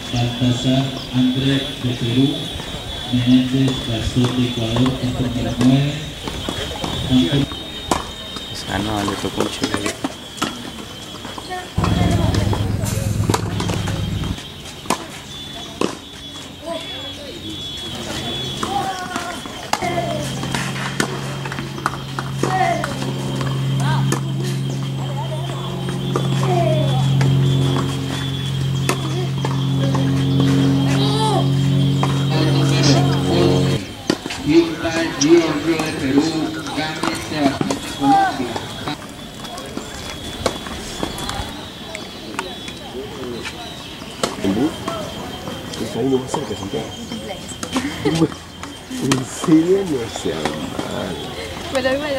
Baltasar Andrés de Perú, Menéndez Gastón de Ecuador con número 9. Sana le tocó un chévere. Hyundai Giorgio de Perú, Gámez Sebastián de Colombia. ¿En bus? Pues ahí no va a ser que Santiago. ¿En serio? No sea mal. Pero